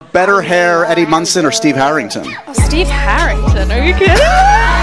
better hair, Eddie Munson or Steve Harrington? Oh, Steve Harrington, are you kidding?